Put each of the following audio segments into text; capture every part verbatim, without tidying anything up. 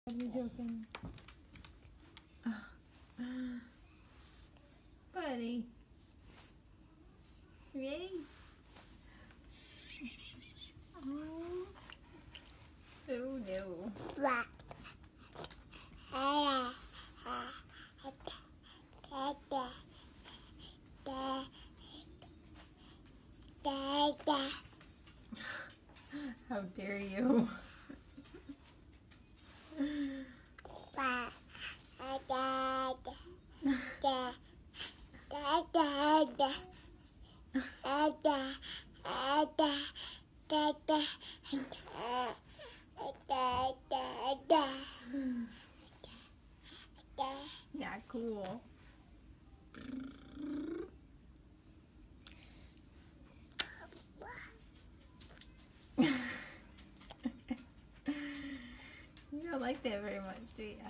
I'm joking. Buddy. Ready? Oh. Oh no. How dare you? Yeah, cool. You don't like that very much, do ya?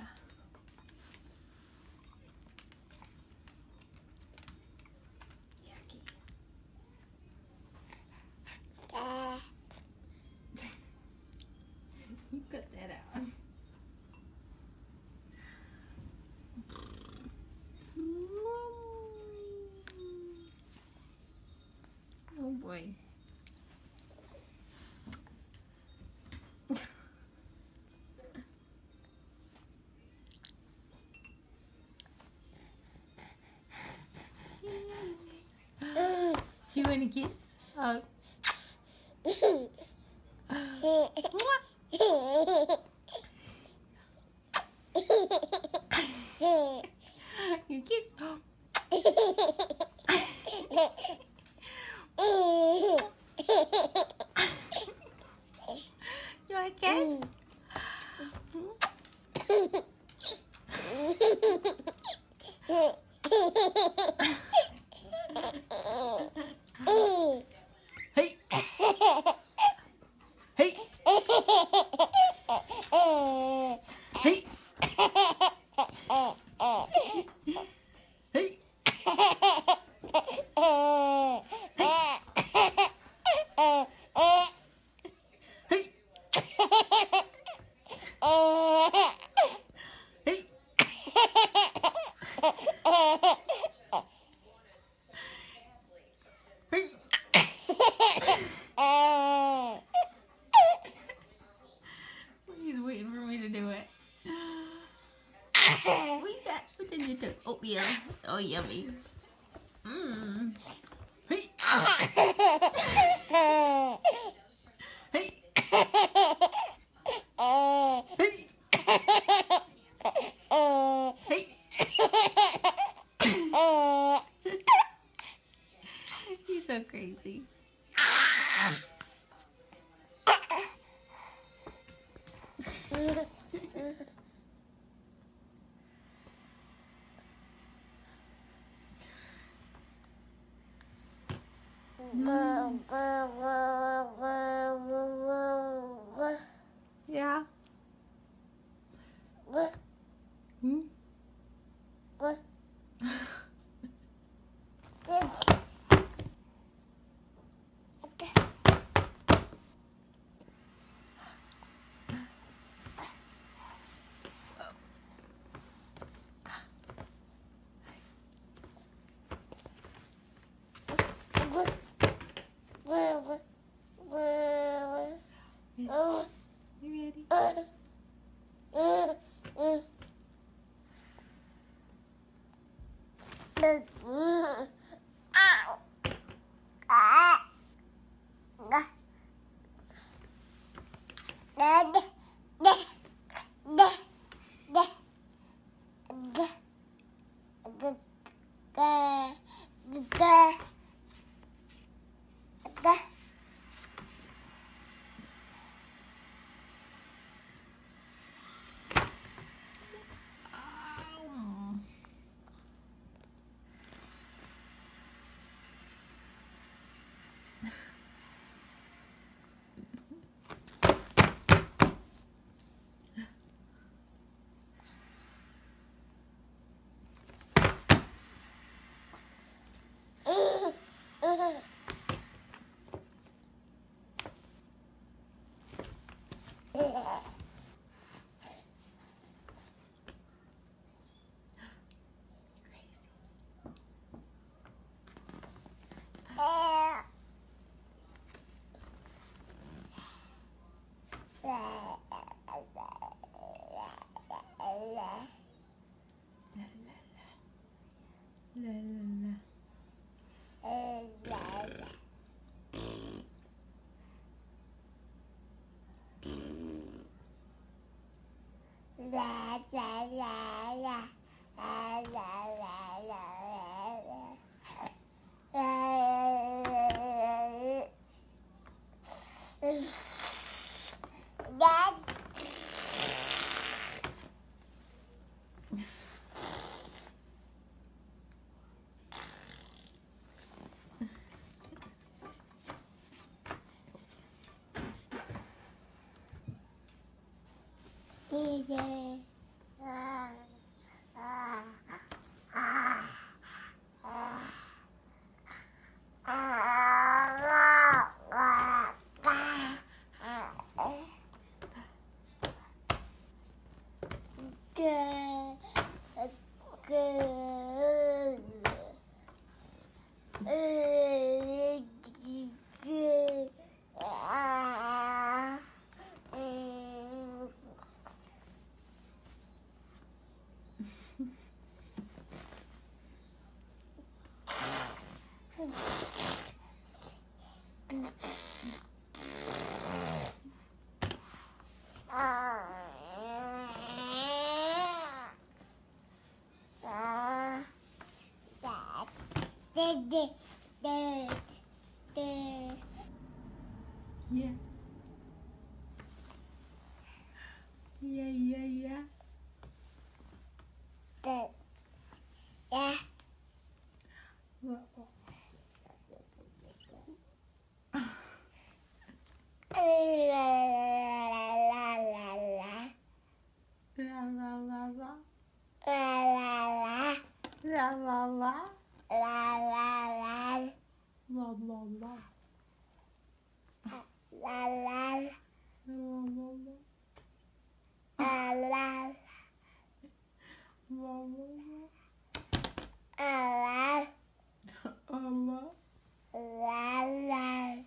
Yucky. You cut that out. Oh boy. You want a kiss? Oh. You kiss. You want a kiss? Hey. Hey. Hey. Hey. He's waiting for me to do it. What's that? What's in your tooth? Oatmeal. Oh, yummy. Mmm. Hey. Hey. Hey. Hey. He's so crazy. Mm. Yeah. Hmm? You ready? Yeah. Yeah, yeah, yeah. Yeah. La la la la. La la la. La la la. La la la. La la la. La la. La la la. La la. La la la. La Allah. la la.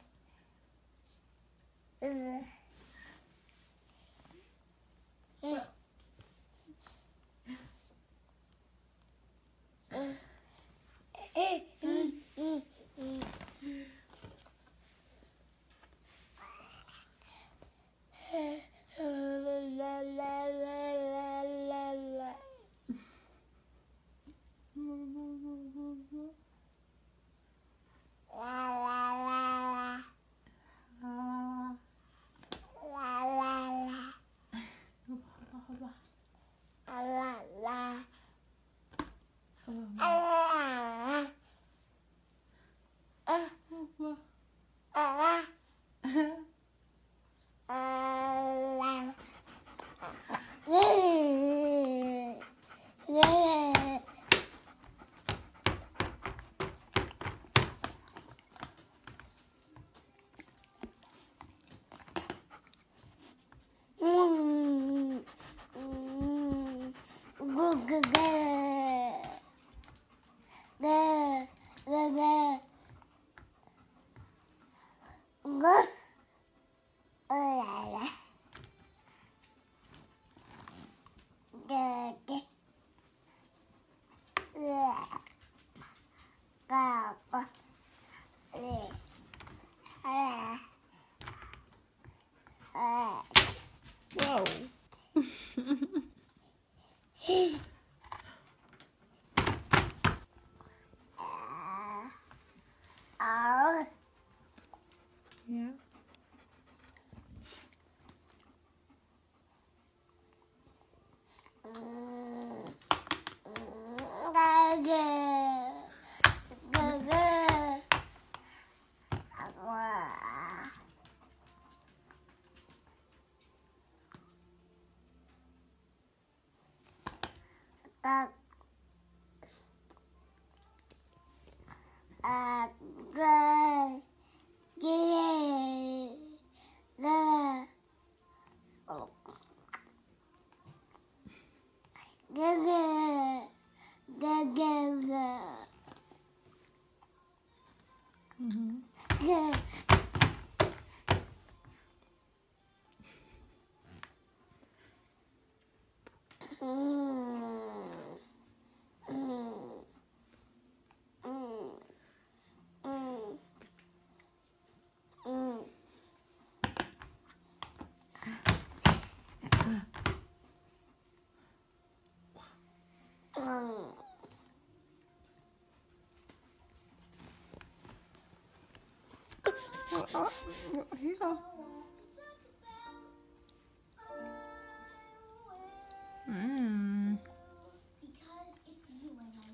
Whoa. Yeah. Mm-hmm. oh, here you go. Mmm. Because it's you and I.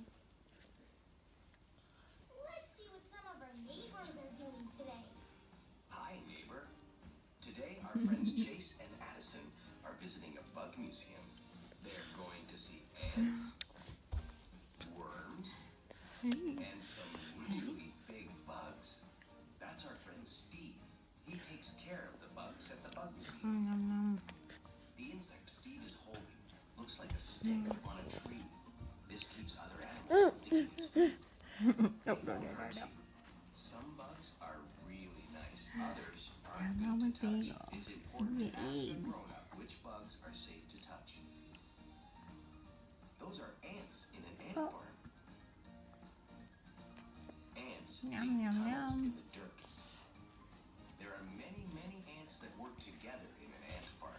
Let's see what some of our neighbors are doing today. Hi, neighbor. Today, our friends Chase and Addison are visiting a bug museum. They're going to see ants, worms, and some really big bugs. That's our friend Steve. He takes care of the bugs at the bug museum. The insect Steve is holding looks like a stick on a tree. This keeps other animals from thinking it's food. Don't do that. Some bugs are really nice. Others aren't good to touch. It's important to ask the grown-up which bugs are safe to touch. Those are ants in an ant Oh. farm. Ants Yum, dig yum, tunnels yum. in the dirt. There are many, many ants that work together in an ant farm.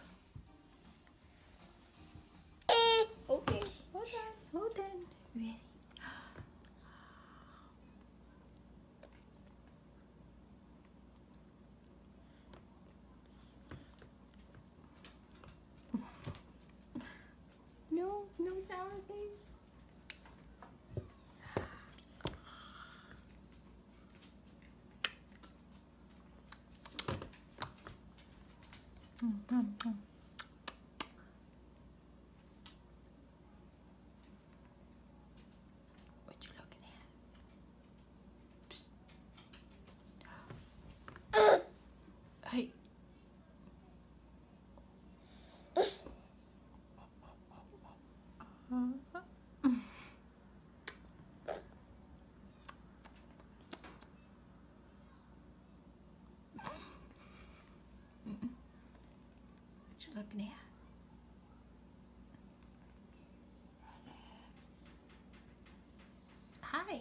Okay, hold on, hold on. Ready? No, no sour thing. Mm, mm, mm. What you looking at? Psst. Hey. Uh-huh. What you looking at? Hi.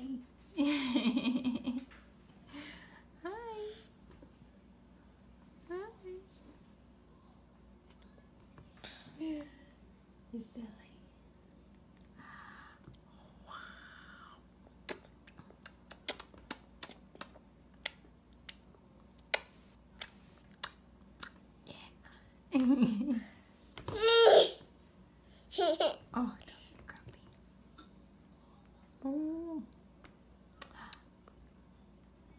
Hi. Hi. You're silly. Yeah. Oh, don't be grumpy. Oh.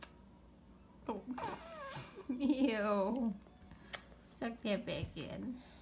Oh. Ew. Suck that back in.